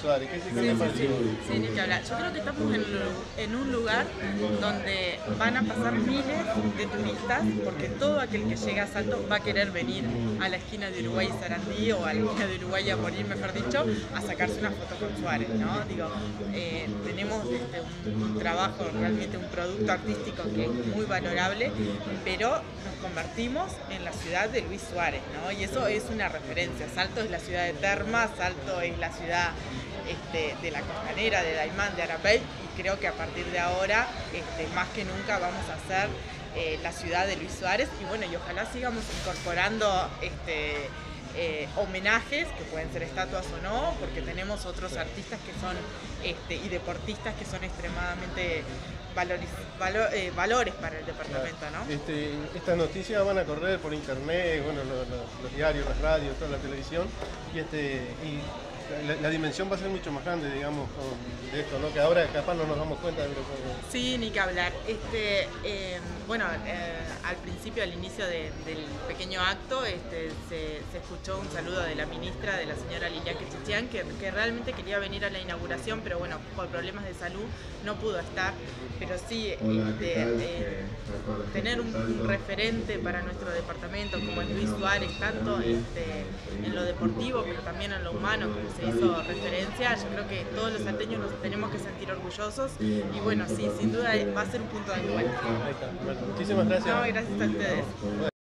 Suárez. ¿Qué le pareció? Sí, ni que hablar. Yo creo que estamos en un lugar donde van a pasar miles de turistas, porque todo aquel que llega a Salto va a querer venir a la esquina de Uruguay y Sarandí, o a la esquina de Uruguay a Morir, mejor dicho, a sacarse una foto con Suárez, ¿no? Digo, tenemos un trabajo, realmente un producto artístico que es muy valorable, pero nos convertimos en la ciudad de Luis Suárez, ¿no? Y eso es una referencia. Salto es la ciudad de termas, Salto es la ciudad de la costanera, de Daymán, de Arapey, y creo que a partir de ahora, más que nunca, vamos a ser la ciudad de Luis Suárez, y bueno, y ojalá sigamos incorporando homenajes, que pueden ser estatuas o no, porque tenemos otros artistas que son y deportistas que son extremadamente valores para el departamento, ¿no? Estas noticias van a correr por internet, bueno, los diarios, las radios, toda la televisión, y la dimensión va a ser mucho más grande, digamos, de esto, ¿no? Que ahora capaz no nos damos cuenta de lo que... Sí, ni que hablar. Bueno, al principio, al inicio del pequeño acto, se escuchó un saludo de la ministra, de la señora Lilian Quechichian, que realmente quería venir a la inauguración, pero bueno, por problemas de salud no pudo estar. Pero sí, tener un referente para nuestro departamento como es Luis Suárez, tanto en lo deportivo, pero también en lo humano, como se hizo referencia, yo creo que todos los salteños nos tenemos que sentir orgullosos, y bueno, sí, sin duda va a ser un punto de encuentro. Bueno, muchísimas gracias. No, gracias a ustedes.